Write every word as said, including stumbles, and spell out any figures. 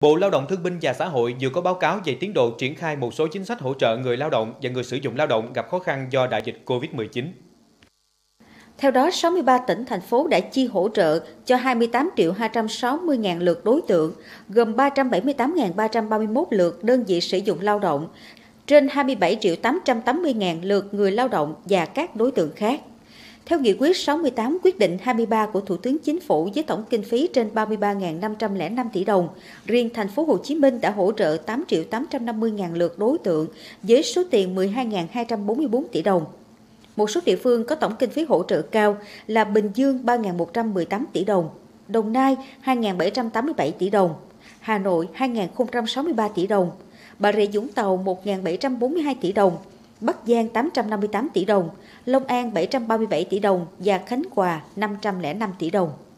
Bộ Lao động Thương binh và Xã hội vừa có báo cáo về tiến độ triển khai một số chính sách hỗ trợ người lao động và người sử dụng lao động gặp khó khăn do đại dịch Covid mười chín. Theo đó, sáu mươi ba tỉnh, thành phố đã chi hỗ trợ cho hai mươi tám triệu hai trăm sáu mươi nghìn lượt đối tượng, gồm ba trăm bảy mươi tám nghìn ba trăm ba mươi mốt lượt đơn vị sử dụng lao động, trên hai mươi bảy triệu tám trăm tám mươi nghìn lượt người lao động và các đối tượng khác. Theo Nghị quyết sáu mươi tám, quyết định hai mươi ba của Thủ tướng Chính phủ với tổng kinh phí trên ba mươi ba nghìn năm trăm lẻ năm tỷ đồng, riêng thành phố Hồ Chí Minh đã hỗ trợ tám triệu tám trăm năm mươi nghìn lượt đối tượng với số tiền mười hai nghìn hai trăm bốn mươi tư tỷ đồng. Một số địa phương có tổng kinh phí hỗ trợ cao là Bình Dương ba nghìn một trăm mười tám tỷ đồng, Đồng Nai hai nghìn bảy trăm tám mươi bảy tỷ đồng, Hà Nội hai nghìn không trăm sáu mươi ba tỷ đồng, Bà Rịa Vũng Tàu một nghìn bảy trăm bốn mươi hai tỷ đồng, Bắc Giang tám trăm năm mươi tám tỷ đồng, Long An bảy trăm ba mươi bảy tỷ đồng và Khánh Hòa năm trăm lẻ năm tỷ đồng.